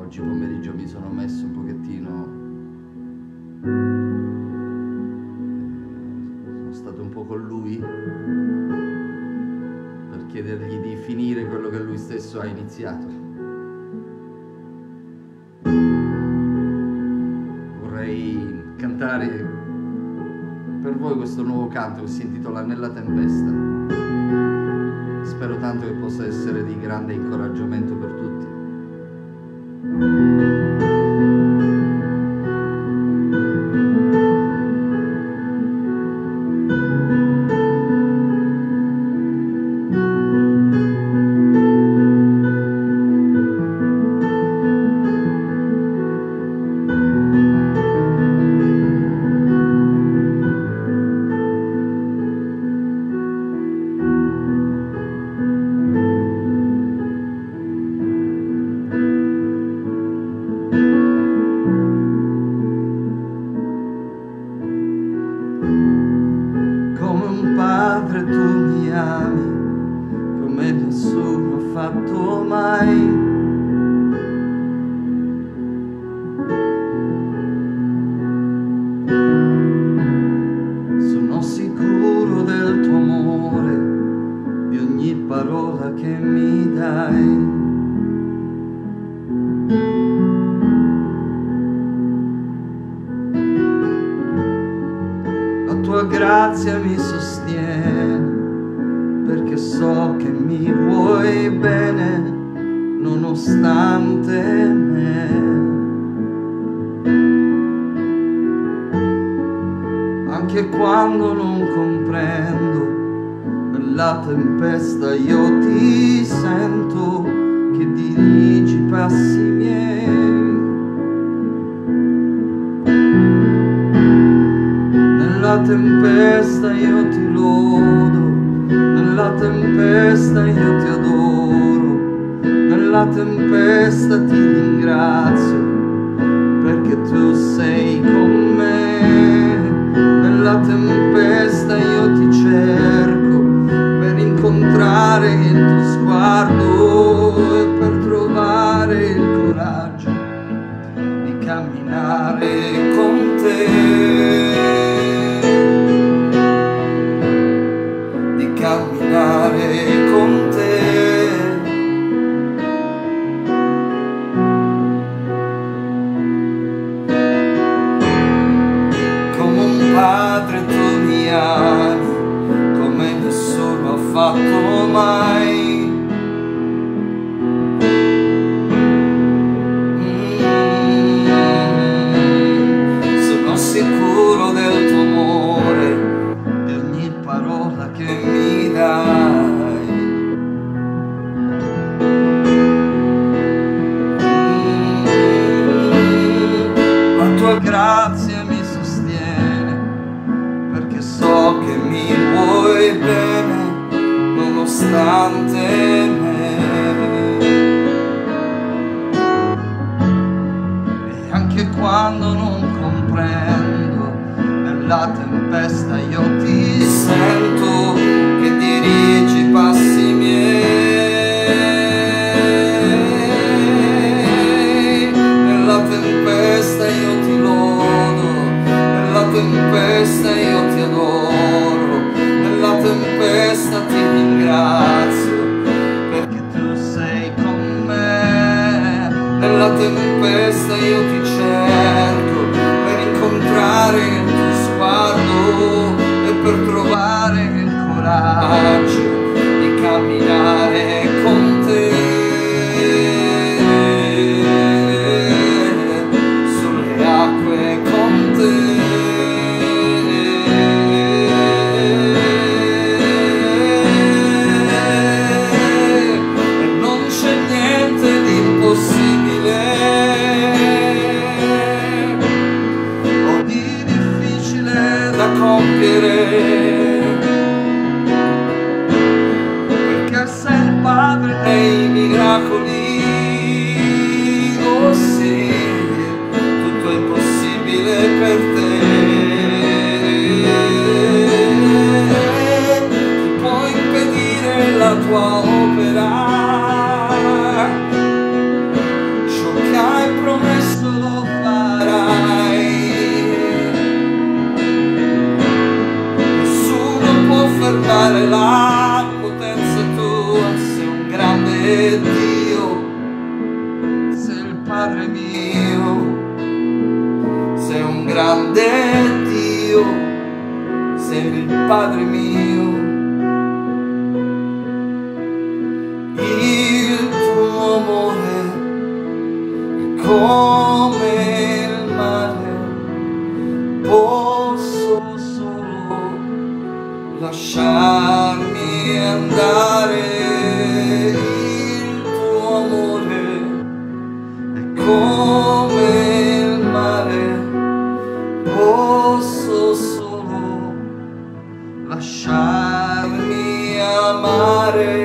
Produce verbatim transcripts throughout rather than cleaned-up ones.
oggi pomeriggio mi sono messo un pochettino, eh, sono stato un po' con lui per chiedergli di finire quello che lui stesso ha iniziato. Vorrei cantare per voi questo nuovo canto che si intitola Nella tempesta. Spero tanto che possa essere di grande incoraggiamento per tutti. Padre, tu mi ami come nessuno ha fatto mai. Sono sicuro del tuo amore, di ogni parola che mi dai. La tua grazia mi sostiene, perché so che mi vuoi bene, nonostante me. Anche quando non comprendo, nella tempesta io ti sento che dirigi i passi miei. Nella tempesta io ti lodo, nella tempesta io ti adoro, nella tempesta ti ringrazio, perché tu sei con me. Nella tempesta io ti cerco, per incontrare il tuo sguardo e per trovare il coraggio di camminare con te. Camminare con te. Come un padre tu mi ami, come nessuno ha fatto mai. Mm, sono sicuro del tuo amore, di ogni parola che mi dai. Mm, la tua grazia mi sostiene, perché so che mi vuoi bene, nonostante me. E anche quando non comprendo, nella tempesta io ti sento che dirigi i passi miei. Nella tempesta io ti lodo, nella tempesta io ti adoro, nella tempesta ti ringrazio, perché tu sei con me. Nella tempesta io ti cerco, per incontrare il tuo sguardo e per trovare il coraggio di camminare con te. Sulle acque con te. E non c'è niente di impossibile o di difficile da compiere, perché sei il Padre fermare la potenza tua, sei un grande Dio, sei il Padre mio, sei un grande Dio, sei il Padre mio. Il tuo amore è come il mare, posso solo lasciarmi andare. Il tuo amore è come il mare, posso solo lasciarmi amare.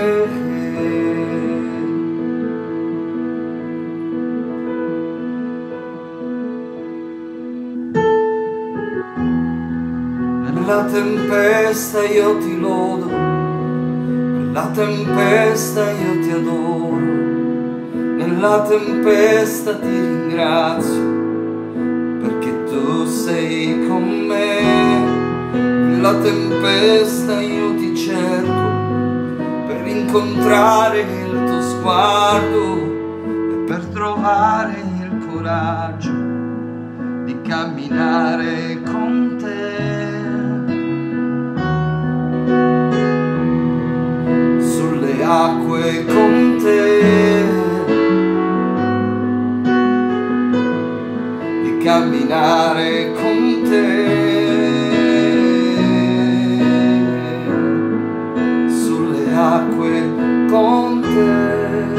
Nella tempesta io ti lodo, nella tempesta io ti adoro, nella tempesta ti ringrazio, perché tu sei con me. Nella tempesta io ti cerco, per incontrare il tuo sguardo e per trovare il coraggio di camminare con te. Acque con te, di camminare con te, sulle acque con te.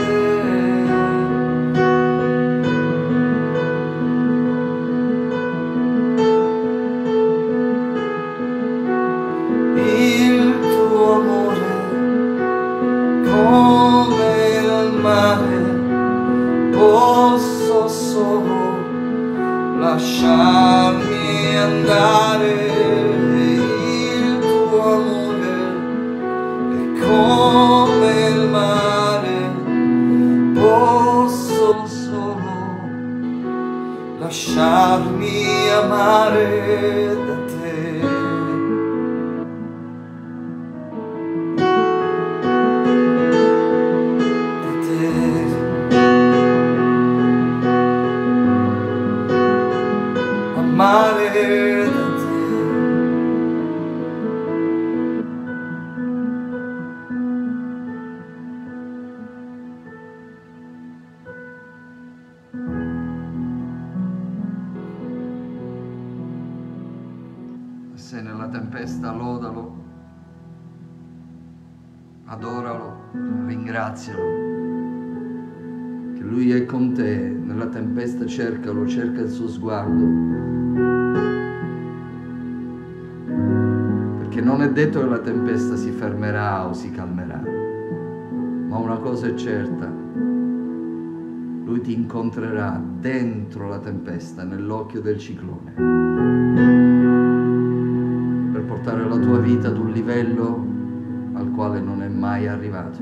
Il tuo amore come il mare, posso solo lasciarmi andare. Il tuo amore è come il mare, posso solo lasciarmi amare da te. Amare da te. Se nella tempesta lodalo, adoralo, ringrazialo, che Lui è con te. Nella tempesta cercalo, cerca il suo sguardo, perché non è detto che la tempesta si fermerà o si calmerà, ma una cosa è certa: Lui ti incontrerà dentro la tempesta, nell'occhio del ciclone, per portare la tua vita ad un livello al quale non è mai arrivato.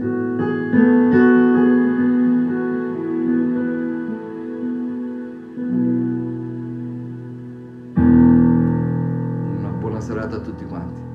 Una buona serata a tutti quanti.